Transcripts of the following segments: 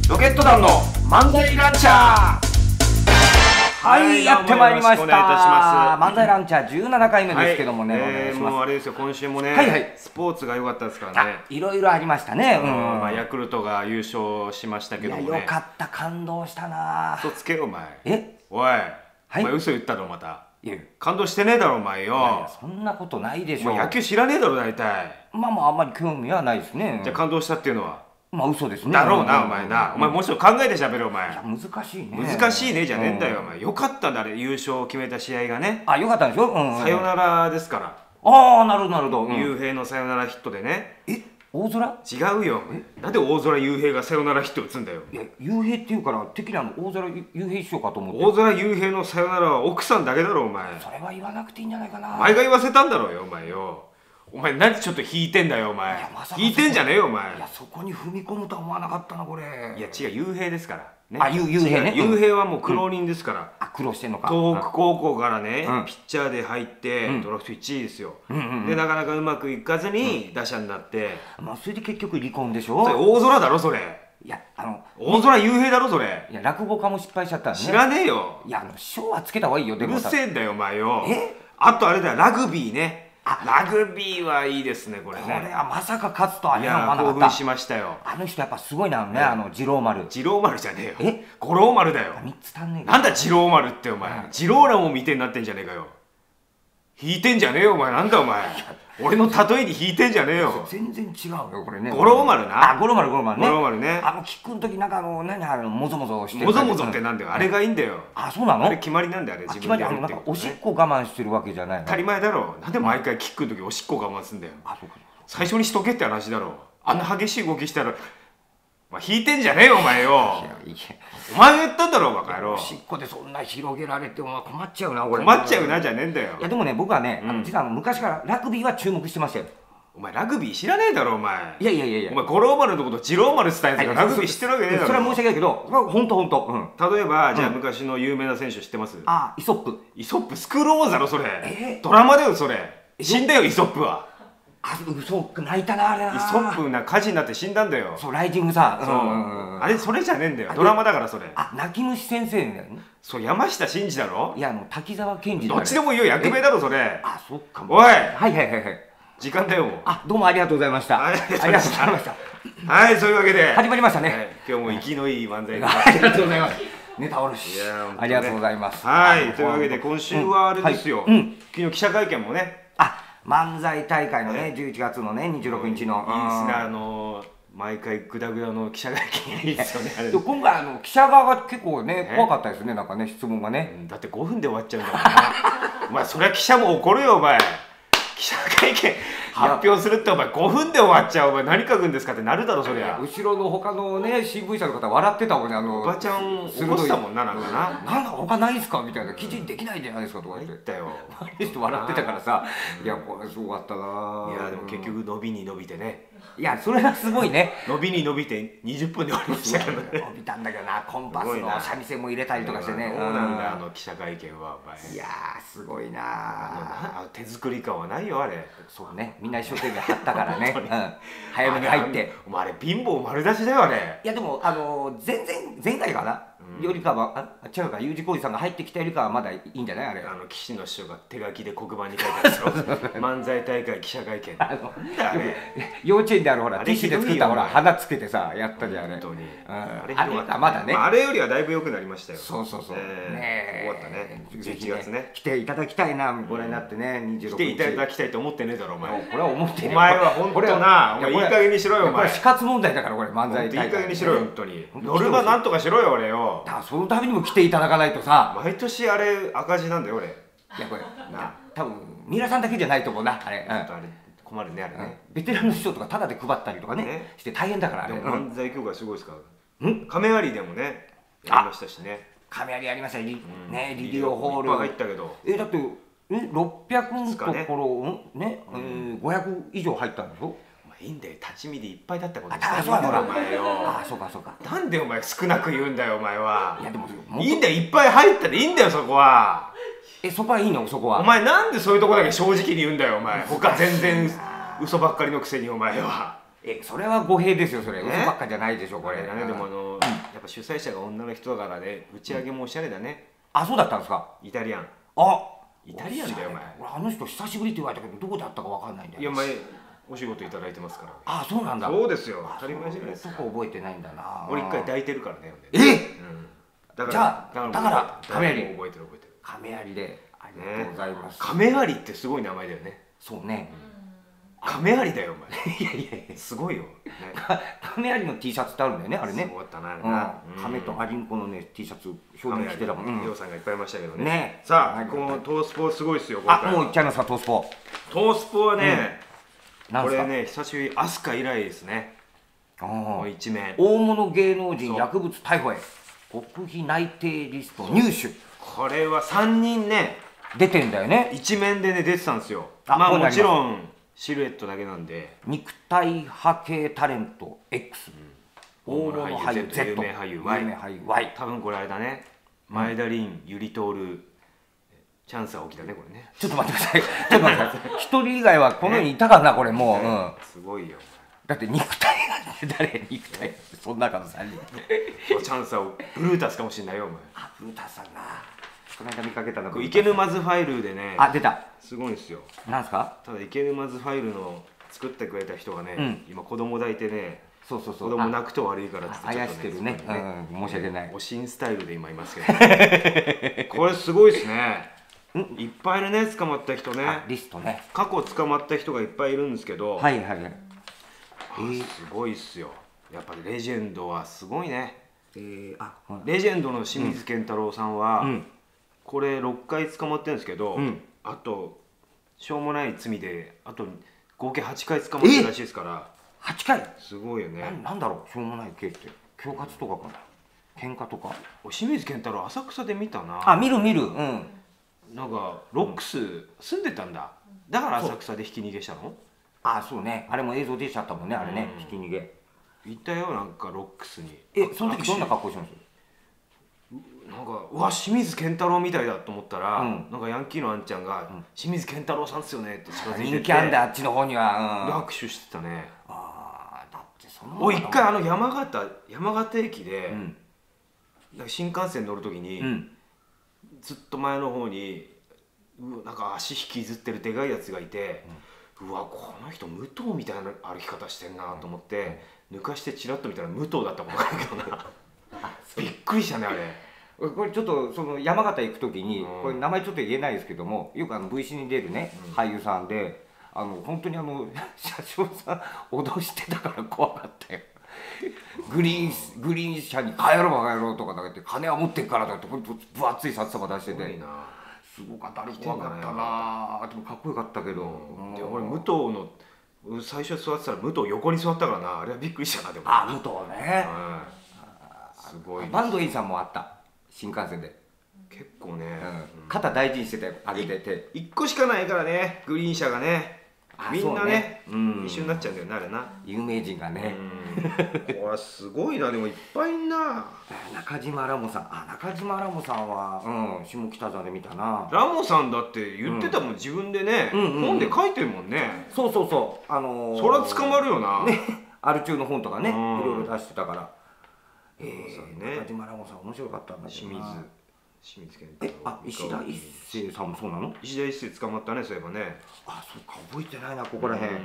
ロケット団の漫才ランチャー。はい、やってまいりました。漫才ランチャー17回目ですけどもね、お願いします。 もうあれですよ、今週もね、スポーツが良かったですからね。 いろいろありましたね。 ヤクルトが優勝しましたけどもね。 よかった、感動したな。 嘘つけよお前。おい、お前嘘言ったろまた。感動してねえだろお前よ。 そんなことないでしょ。 野球知らねえだろ大体。 まああんまり興味はないですね。 じゃあ感動したっていうのは。 まあ嘘ですね。 だろうなお前な。お前もうちょっと考えてしゃべるお前。 難しいね。 難しいねじゃねえんだよお前。よかったんだあれ、優勝を決めた試合がね。 あ、よかったでしょ。 さよならですから。 ああ、なるほどなるほど。 雄平のさよならヒットでね。 大空？ 違うよ。なんで大空雄平がさよならヒット打つんだよ。 いや、雄平っていうから敵なの大空雄平師匠かと思って。 大空雄平のさよならは奥さんだけだろお前。 それは言わなくていいんじゃないかな。 お前が言わせたんだろうよお前よ。お前何ちょっと引いてんだよお前。引いてんじゃねえよお前。 いや、そこに踏み込むとは思わなかったなこれ。 いや違う、雄平ですからね。 あ、雄平ね。 雄平はもう苦労人ですから。 あ、苦労してんのか。 東北高校からね、ピッチャーで入ってドラフト1位ですよ。でなかなかうまくいかずに打者になって、 まあそれで結局離婚でしょ。 大空だろそれ。いや、大空雄平だろそれ。 いや、落語家も失敗しちゃったね。 知らねえよ。 いや、賞はつけた方がいいよ。 うるせえんだよお前よ。あとあれだよ、ラグビーね。ラグビーはいいですねこれね。これはまさか勝つとはね。 いや、興奮しましたよ。 あの人やっぱすごいなのね、次郎丸。 次郎丸じゃねえよ。五郎丸だよ。 3つ足んねえ。 なんだ次郎丸ってお前。次郎らも見てになってんじゃねえかよ。引いてんじゃねえよお前。なんだお前。俺の例えに引いてんじゃねえよ。 全然違うよこれね。 五郎丸な。 あ、五郎丸ね。 五郎丸ね。 キックの時なんか何もぞもぞしてる。 もぞもぞってなんだよ。あれがいいんだよ。 あ、そうなの？ あれ決まりなんだよあれ。 決まり、なんかおしっこ我慢してるわけじゃないの。 当たり前だろ。なんで毎回キックの時おしっこ我慢すんだよ。 あ、そうか。 最初にしとけって話だろ。あんな激しい動きしたら引いてんじゃねえよお前よ。お前が言ったんだろバカ野郎。 おしっこでそんな広げられてお前困っちゃうな俺。 困っちゃうなじゃねえんだよ。 いやでもね、僕はね、実は昔からラグビーは注目してましたよ。 お前ラグビー知らねえだろお前。 いやお前五郎丸のこと次郎丸伝えてからラグビー知ってるわけねえだろ。 それは申し訳ないけど、本当。 例えばじゃあ昔の有名な選手知ってます？ あ、イソップ。 イソップスクールウォーズだろそれ。ドラマだよそれ。死んだよイソップは。 あ、そう、泣いたなあれな。 イソップな火事になって死んだんだよ。 そう、ライジングさ。 あれそれじゃねえんだよ。ドラマだからそれ。 あ、泣き虫先生だよね。 そう、山下真司だろ。 いや、滝沢賢治。 どっちでもいいよ、役名だろそれ。 あ、そっかも。 おい。 はい。 時間だよもう。 あ、どうもありがとうございました。 ありがとうございました。 はい、そういうわけで始まりましたね。 今日も息のいい漫才でありがとうございます。ネタおろし。ありがとうございます。 はい、というわけで今週はあれですよ。昨日記者会見もね。 漫才大会のね、11月のね、26日の。 いいですね、毎回グダグダの記者会見いいですよね。 今回記者側が結構ね、怖かったですね、なんかね、質問がね。 だって5分で終わっちゃうんだからな。お前そりゃ記者も怒るよお前。記者会見発表するってお前5分で終わっちゃう。お前何書くんですかってなるだろそりゃ。 後ろの他のね新聞社の方笑ってたもんね。 おばちゃん怒ってたもんな、なんかな。 なんか他ないですかみたいな、記事にできないじゃないですかとか言ってたよ。笑ってたからさ、いやこれすごかったな。 いやでも結局伸びに伸びてね。 いやそれがすごいね。 伸びに伸びて20分で終わりましたけどね。 伸びたんだけどな、コンパスの三味線も入れたりとかしてね。 そうなんだ記者会見は。 いやすごいな。 手作り感はないよあれ。 そうね、みんな一生懸命貼ったからね。早めに入って。 お前あれ貧乏丸出しだよあれ。 いやでも全然前回かなよりかは、違うか、U字工事さんが入ってきたよりかはまだいいんじゃない。あれ岸の師匠が手書きで黒板に書いてある漫才大会記者会見。 幼稚園でほらティッシュで作ったほら花つけてさやったじゃんあれ。 本当にあれがまだね。 あれよりはだいぶ良くなりましたよ。 そう終わったね。11月ね。 来ていただきたいな、ご覧になってね。26日来ていただきたいと思ってねえだろお前。 これは思ってねえ。 お前は本当な、お前いい加減にしろよお前。 これ死活問題だからこれ漫才大会。 いい加減にしろよ本当に。ノルマなんとかしろよ俺よ。 そのためにも来ていただかないとさ。 毎年あれ赤字なんだよ俺。いやこれ多分ミラさんだけじゃないと思うなあれ。 困るねあれね。 ベテランの人とかタダで配ったりとかねして大変だから。 でも漫才協会すごいですから。亀有でもねやりましたしね。 亀有やりましたね。リリオホール。 いっぱい入ったけど。 だって600のところね500以上入ったんでしょ。 いいんだよ、立ち見でいっぱいだったことあ、そうだお前よ。 そうか。なんでお前少なく言うんだよお前は。 いやでもいいんだよ、いっぱい入ったでいいんだよそこは。 そこはいいのそこは。 お前なんでそういうとこだけ正直に言うんだよお前。他全然嘘ばっかりのくせにお前は。 それは語弊ですよそれ。嘘ばっかじゃないでしょこれ。 でもやっぱ主催者が女の人だからね、打ち上げもおしゃれだね。 あ、そうだったんですか。 イタリアン。 あ、 イタリアンだよお前。 俺あの人久しぶりって言われたけどどこで会ったかわかんないんだよ。 いや前お仕事いただいてますから。 あ、そうなんだ。 そうですよ。当たり前じゃないですか。 そこ覚えてないんだな。 俺一回抱いてるからね。 だから亀有覚えてる。 亀有でありがとうございます。 亀有ってすごい名前だよね。 そうね。 亀有だよお前。 いやすごいよ。 亀有の T シャツってあるんだよね、あれね。 そうだったな。 亀とアリンコのね T シャツ表現してたもん。 りょうさんがいっぱいいましたけどね。 ね。 さあこのトースポすごいですよ。 あ、もういっちゃいますか、トースポ。 トースポはね、これね久しぶり飛鳥以来ですね。一面。 大物芸能人薬物逮捕へ極秘内定リスト入手。 これは3人ね出てんだよね。 一面でね出てたんですよ。まあもちろんシルエットだけなんで。 肉体派系タレント X、大物俳優 Z、 有名俳優 Y。 多分これあれだね、前田凛、ゆりとおる、チャンスは起きたねこれね。 ちょっと待ってください、ちょっと待ってください。一人以外はこの世にいたからな、これもう。 すごいよ。 だって肉体が誰、肉体その中の3人。 チャンスはブルータスかもしれないよお前。 あ、ブルータスさんな、この間見かけたの。 池沼津ファイルでね、 あ、出た。 すごいんですよ。 なんすか。 ただ池沼津ファイルの作ってくれた人がね、今子供抱いてね、 そう子供泣くと悪いからってあやしてるね。申し訳ない。 おしんスタイルで今いますけど、これすごいですね。いっぱいいるね、捕まった人ね。 リストね。 過去捕まった人がいっぱいいるんですけど、 はいはいはい。 すごいっすよ。やっぱりレジェンドはすごいね。レレジェンドの清水健太郎さんは、これ6回捕まってるんですけど、あとしょうもない罪であと合計8回捕まってるらしいですから。 8回。 すごいよね。 なんだろう、しょうもない系って。恐喝とかかな、喧嘩とか。 清水健太郎浅草で見たな。 あ、見る。 なんかロックス住んでたんだ。だから浅草でひき逃げしたの？ あ、そうね。あれも映像出ちゃったもんね、あれね、ひき逃げ。 いたよ、なんかロックスに。 その時どんな格好してます？ なんかうわ清水健太郎みたいだと思ったら、なんかヤンキーのあんちゃんが「清水健太郎さんっすよね」って近づいてて、 人気あんだ、あっちの方には。 握手してたね。 だってその一回山形駅で、新幹線乗る時に、ずっと前の方になんか足引きずってるでかいやつがいて、うわこの人武藤みたいな歩き方してんなと思って、抜かしてチラッと見たら武藤だったことないけどな。びっくりしたねあれ。 これちょっとその山形行く時に、これ名前ちょっと言えないですけども、よくV に出るね、俳優さんで、本当に車掌さん脅してたから怖かったよ。グリーン車に帰ろうバカ野郎とかだけて、金は持ってっからだって分厚い札束出してて、すごかった、あれ怖かったな。でもかっこよかったけど。 で俺武藤の最初座ってたら武藤横に座ったからな、あれはびっくりしたな。でも武藤ね、 すごい。 バンドインさんもあった、新幹線で。 結構ね、 肩大事にしてたよ、上げてて。 1個しかないからね、グリーン車がね、みんなね一緒になっちゃうんだよねあれな、 有名人がね。 これすごいな。でもいっぱいいんな。 中島ラモさん、中島ラモさんは下北沢で見たな。 ラモさんだって言ってたもん、自分でね、本で書いてるもんね。 そうそりゃ捕まるよな。 アル中の本とかね、いろいろ出してたから。 中島ラモさん面白かったんだけどな。 清水健太郎。 石田一生さんもそうなの？ 石田一生捕まったね、そういえばね。 そうか、覚えてないな、ここらへん。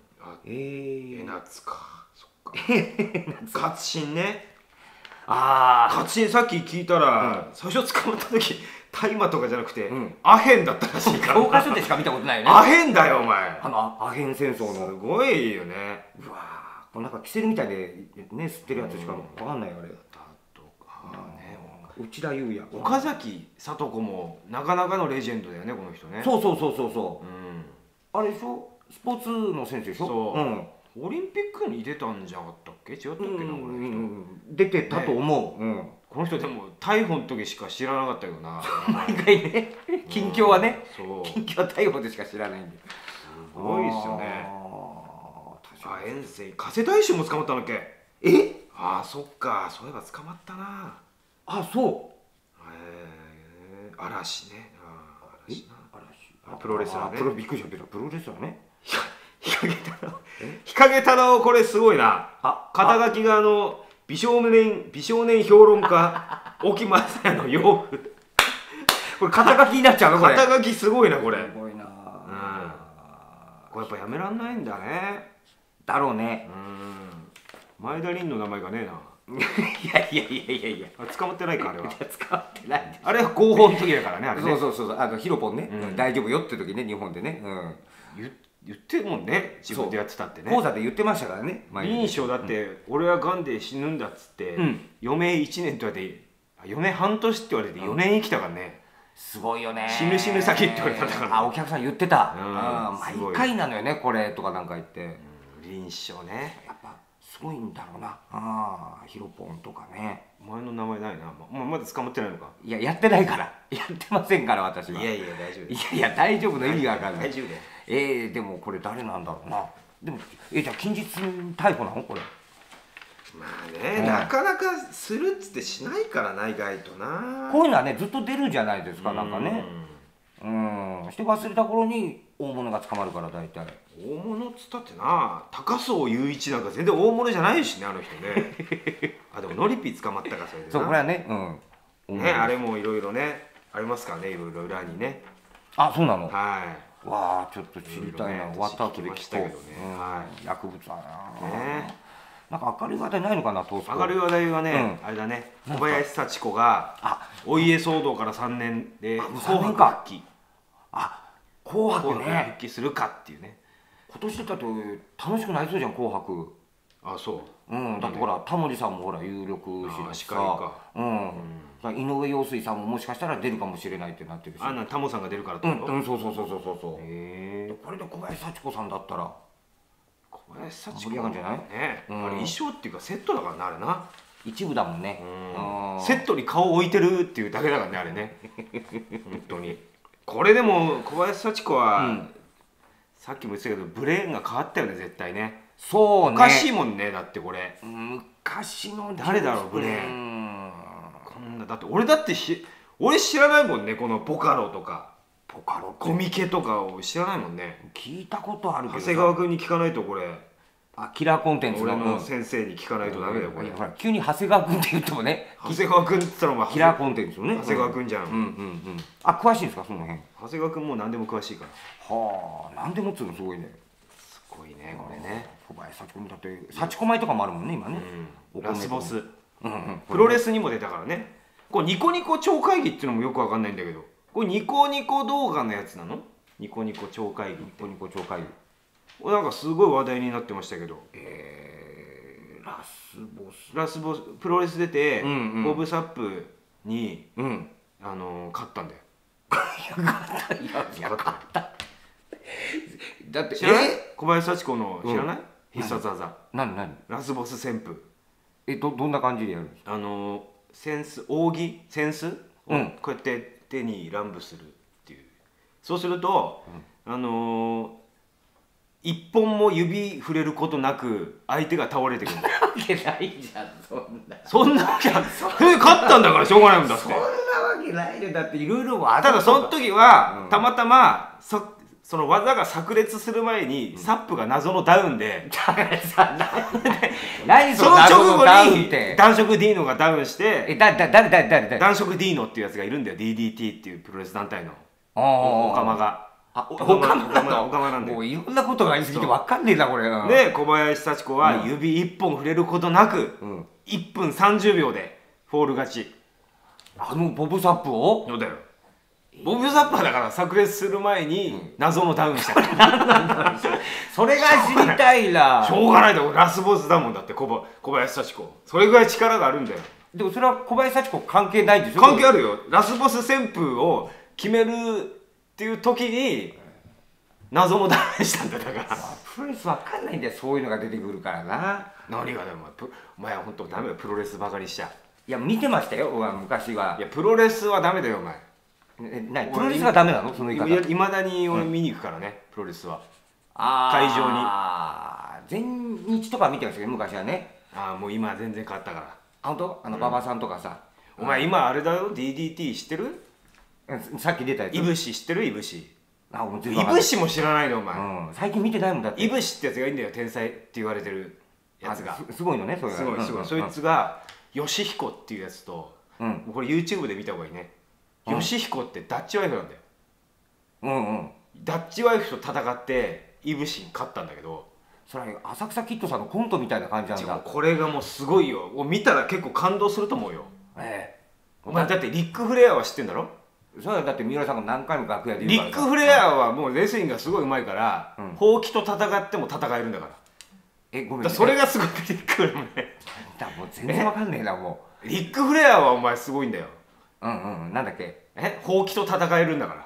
夏か、そっか。勝新ね。勝新さっき聞いたら、最初捕まった時大麻とかじゃなくてアヘンだったらしいから。 教科書でしか見たことないよね。 アヘンだよお前。 アヘン戦争の。 すごいよね。 うわー、なんかキセルみたいでね、吸ってるやつしかわかんないよあれ。内田裕也、 岡崎聡子もなかなかのレジェンドだよね、この人ね。 そう。あれでしょ、スポーツの選手でしょ。 オリンピックに出たんじゃなかったっけ？違ったっけな、この人。 出てたと思う。 この人でも逮捕の時しか知らなかったけどな。 毎回ね、近況はね、近況は逮捕でしか知らないんで。 すごいっすよね。遠征加瀬大衆も捕まったんだっけ？そっか、そういえば捕まったな。 そう。 嵐ね。プロレスラーね。 びっくりしたけど、プロレスラーね。 日陰太郎これすごいな。肩書きが美少年評論家沖正也の養父これ肩書きになっちゃうのこれ。 肩書きすごいなこれ。 すごいな。 これやっぱやめらんないんだね。 だろうね。 前田凛の名前がねえな。 いや捕まってないかあれは。 捕まってない。 あれは合法の時だからねあれね。 そうヒロポンね、大丈夫よって時ね日本でね。 言ってるもんね自分でやってたってね。 講座で言ってましたからね。 臨床だって俺はがんで死ぬんだっつって余命1年って言われて余命半年って言われて4年生きたからね。 すごいよね。 死ぬ先って言われたんだから。 お客さん言ってた。毎回なのよねこれとかなんか言って。 臨床ね。 やっぱすごいんだろうな。ヒロポンとかね。 お前の名前ないな。まだ捕まってないのか。 いややってないから。やってませんから私は。 いや大丈夫です。 いや大丈夫の意味がわかんない。 大丈夫です。 でもこれ誰なんだろうな。でもじゃあ近日逮捕なのこれ。 まあね、なかなかするっつってしないからな意外とな。 こういうのはねずっと出るじゃないですかなんかね。して忘れた頃に大物が捕まるから大体。 大物っつったってな高荘雄一なんか全然大物じゃないしねあの人ね。でもノリピー捕まったかそれでな。 そうこれはね。 ねあれもいろいろねありますからねいろいろ裏にね。 そうなの。 はい。 わあちょっと知りたいな。終わった後で聞きたけどね。 薬物だな。なんか明るい話題ないのかなトースポ。 明るい話題はねあれだね。小林幸子がお家騒動から3年で紅白復帰。 紅白ね。 復帰するかっていうね。 今年だと楽しくなりそうじゃん紅白。 そう。 だってほらタモリさんもほら有力視だしさ。井上陽水さんももしかしたら出るかもしれないってなってるし。 タモさんが出るからってこと？ そう。これで小林幸子さんだったら小林幸子盛り上がるんじゃないね。あれ衣装っていうかセットだからなあれな。 一部だもんね。 セットに顔置いてるっていうだけだからねあれね。本当に。これでも小林幸子はさっきも言ってたけどブレーンが変わったよね絶対ね。 そうね。 おかしいもんねだってこれ。 昔の誰だろうブレーン。こんなだって俺知らないもんねこのボカロとかコミケとかを知らないもんね。 聞いたことあるけど長谷川君に聞かないとこれ。 キラーコンテンツ俺の先生に聞かないとダメだよこれ。 急に長谷川君って言ってもね。 長谷川君って言ったらお前キラーコンテンツよね。 長谷川君じゃん。 詳しいんですかその辺。 長谷川君もう何でも詳しいから。 何でもっつうのすごいね。 すごいねこれね。 小林幸子だって幸子米とかもあるもんね今ね。 ラスボス。プロレスにも出たからね。これニコニコ超会議っていうのもよくわかんないんだけどこれニコニコ動画のやつなの？ニコニコ超会議。 ニコニコ超会議。 なんかすごい話題になってましたけど。ラスボスプロレス出てボブサップに勝ったんだよ。 勝った。だって知らない？小林幸子の知らない？必殺技。 何？ ラスボス旋風。 どんな感じでやるんですか？ 扇扇子をこうやって手に乱舞するっていう。そうすると一本も指触れることなく相手が倒れてくるんだよ。 わけないじゃんそんなわけ勝ったんだからしょうがないもんだって。 そんなわけないよだっていろいろただその時はたまたまその技が炸裂する前にサップが謎のダウンで何その直後に男色ディーノがダウンして誰男色ディーノっていうやつがいるんだよ。 DDT っていうプロレス団体のオカマが。 オカマなんでもういろんなことがありすぎて分かんねえなこれ。 で小林幸子は指一本触れることなく1分30秒でフォール勝ち。 ボブサップを？ そうだよ。ボブサッパーだから炸裂する前に謎のダウンしたからそれが知りたいな。 しょうがないだろラスボスだもんだって小林幸子。それぐらい力があるんだよ。 でもそれは小林幸子関係ないでしょ？ 関係あるよ。ラスボス旋風を決めるっていう時に謎のダウンしたんだから。 プロレスわかんないんだよそういうのが出てくるからな。 何がだよお前は本当ダメよプロレスばかりしちゃ。 いや見てましたよ昔は。 いやプロレスはダメだよお前。 プロレスがダメなのその言い方？ いまだに俺見に行くからねプロレスは。会場に全日とか見てましたけど昔はね。 もう今は全然変わったから。 本当？馬場さんとかさ。 お前今あれだよ DDT 知ってる？ さっき出たやつ。 いぶし知ってる？いぶし。 もういぶしも知らないのお前。 最近見てないもんだって。 いぶしってやつがいいんだよ天才って言われてる。 やつがすごいのね、それがすごいすごい、そいつが義彦っていうやつと、これ YouTube で見た方がいいね。義彦ってダッチワイフなんだよ。ダッチワイフと戦っていぶしに勝ったんだけど、 それ浅草キッドさんのコントみたいな感じなんだ。 これがもうすごいよ。見たら結構感動すると思うよ。お前だってリック・フレアは知ってんだろ。 それはだって三浦さんが何回も楽屋で言うから。 リック・フレアはもうレスリングがすごいうまいから、ほうきと戦っても戦えるんだから。 ごめん、 それがすごいリック・フレアね。 もう全然わかんねえな、もう。リック・フレアはお前すごいんだよ。 なんだっけ、 ほうきと戦えるんだから。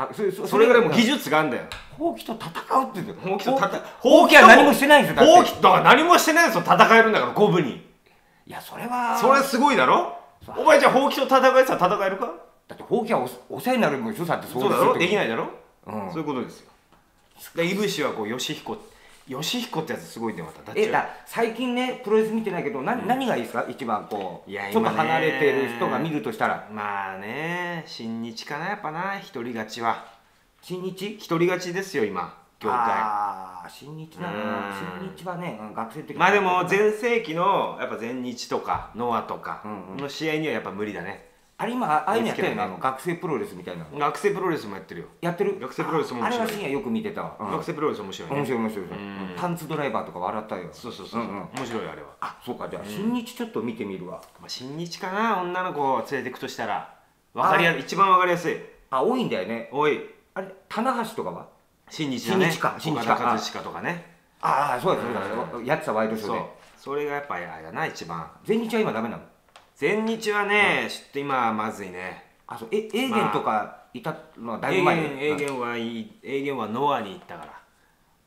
それぐらいもう技術があるんだよ。 ほうきと戦うって言うほうきと戦う。 ほうきは何もしてないんですよ。 ほうきだから何もしてないんですよ。戦えるんだから、五分に。 いや、それはそれすごいだろ。お前じゃあほうきと戦えたら戦えるか。 だってほうきはお世話になるもん、所作ってそうだろ。できないだろ。そういうことですよ。でいぶしはこう義彦ってやつすごいね、また。 最近ねプロレス見てないけど、何がいいですか、一番こうちょっと離れてる人が見るとしたら。 まあね、新日かな、やっぱな。一人勝ちは新日一人勝ちですよ今業界。 新日だな。新日はね、学生的にまあでも全盛期のやっぱ全日とかノアとかの試合にはやっぱ無理だね。 あれ今ああいうのやってるの、学生プロレスみたいな。 学生プロレスもやってるよ。 やってる。 学生プロレスも面白い。 あれは深夜よく見てたわ。 学生プロレス面白いね。 面白い面白い。パンツドライバーとか笑ったよ。 そう面白いあれは。 あ、そうか。じゃあ新日ちょっと見てみるわ。 新日かな、女の子を連れてくとしたら一番わかりやすい。 多いんだよね。 多い。 あれ棚橋とかは新日だね。 新日岡田和親とかね。 そうですそうです。やってたワイドショーで。 それがやっぱあれだな、一番。 全日は今ダメなの？ 全日はね、ちょっと今はまずいね。 エーゲンとかいたのはだいぶ前。 エーゲンはノアに行ったから。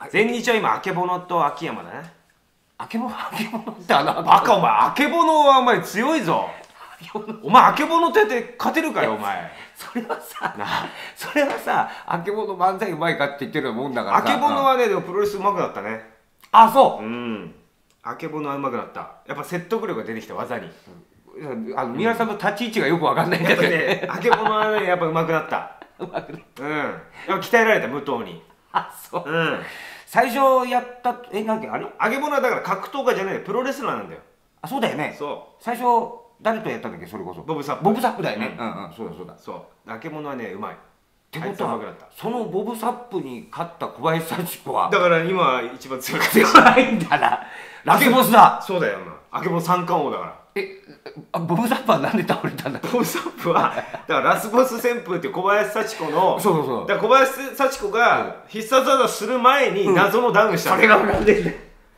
全日は今あけぼのと秋山だね。 あけぼのってバカお前、あけぼのはお前強いぞ。お前あけぼのって勝てるかよお前。 それはさあけぼの漫才うまいかって言ってるもんだからさ。 あけぼのはね、でもプロレスうまくなったね。 そう。 あけぼのはうまくなった。やっぱ説得力が出てきた、技に。 三浦さんの立ち位置がよくわかんないんだけどね。 あけぼのはね、やっぱうまくなった。やっぱ鍛えられた、武藤に。 そう。最初やったなんかあれ？ あけぼのはだから格闘家じゃない、プロレスラーなんだよ。 そうだよね。最初誰とやったんだっけ、それこそ。ボブサップだよね。そうだ。 そう。あけぼのはね、うまい。 ってことはそのボブサップに勝った小林幸子はだから今一番強いんだな。ラスボスだ。 そうだよな。あけぼの三冠王だから。 ボブサップはなんで倒れたんだ。 ボブサップはだからラスボス旋風っていう小林幸子の、 そうだから小林幸子が必殺技する前に謎のダウンしたそれがなんで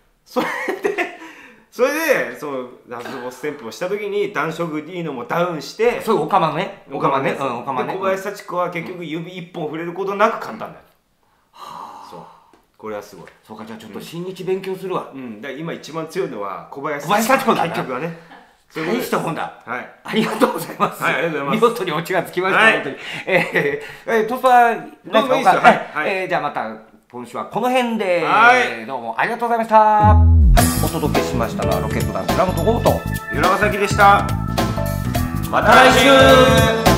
それでそのラスボス旋風をした時に男色 D のもダウンして、 そうオカマね。 小林幸子は結局指一本触れることなく勝ったんだよ。そう、これはすごい。 そうか、じゃあちょっと新日勉強するわ。 だから今一番強いのは小林幸子だ。 結局はね、 大したもんだ。 はい、 ありがとうございます。 はい、ありがとうございます。見事にオチがつきました。本当に。トスはどうもいいですよ。 はい。じゃあまた今週はこの辺で、どうもありがとうございました。お届けしましたのはロケットダンスラムとゴーと与良崎でした。 また来週。